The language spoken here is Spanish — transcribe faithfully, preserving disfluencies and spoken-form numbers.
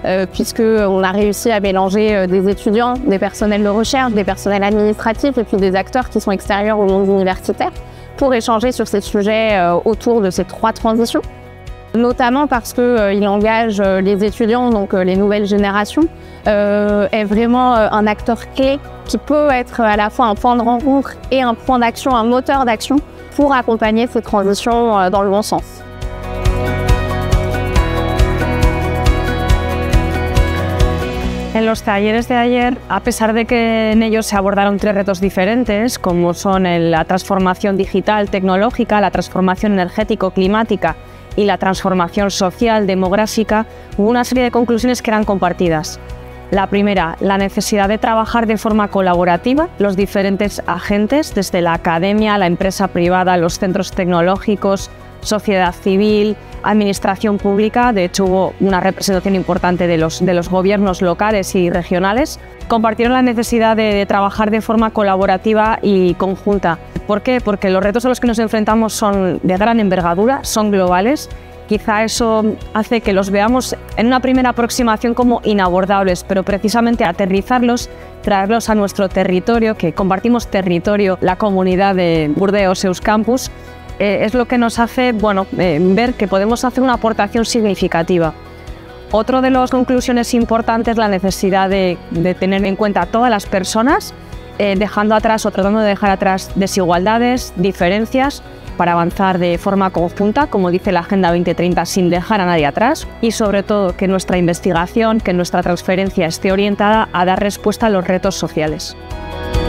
euh, puisqu'on a réussi à mélanger euh, des étudiants, des personnels de recherche, des personnels administratifs et puis des acteurs qui sont extérieurs au monde universitaire pour échanger sur ces sujets euh, autour de ces trois transitions. Notamment parce qu'il euh, engage euh, les étudiants, donc euh, les nouvelles générations, euh, est vraiment euh, un acteur clé qui peut être à la fois un point de rencontre et un point d'action, un moteur d'action pour accompagner ces transitions euh, dans le bon sens. En los talleres de ayer, a pesar de que en ellos se abordaron tres retos diferentes, como son el, la transformación digital tecnológica, la transformación energético-climática y la transformación social demográfica, hubo una serie de conclusiones que eran compartidas. La primera, la necesidad de trabajar de forma colaborativa los diferentes agentes, desde la academia, la empresa privada, los centros tecnológicos, sociedad civil, administración pública. De hecho, hubo una representación importante de los, de los gobiernos locales y regionales. Compartieron la necesidad de, de trabajar de forma colaborativa y conjunta. ¿Por qué? Porque los retos a los que nos enfrentamos son de gran envergadura, son globales. Quizá eso hace que los veamos en una primera aproximación como inabordables, pero precisamente aterrizarlos, traerlos a nuestro territorio, que compartimos territorio, la comunidad de Burdeos Euskampus, eh, es lo que nos hace bueno, eh, ver que podemos hacer una aportación significativa. Otra de las conclusiones importantes es la necesidad de, de tener en cuenta a todas las personas, eh, dejando atrás o tratando de dejar atrás desigualdades, diferencias, para avanzar de forma conjunta, como dice la Agenda veinte treinta, sin dejar a nadie atrás, y sobre todo que nuestra investigación, que nuestra transferencia esté orientada a dar respuesta a los retos sociales.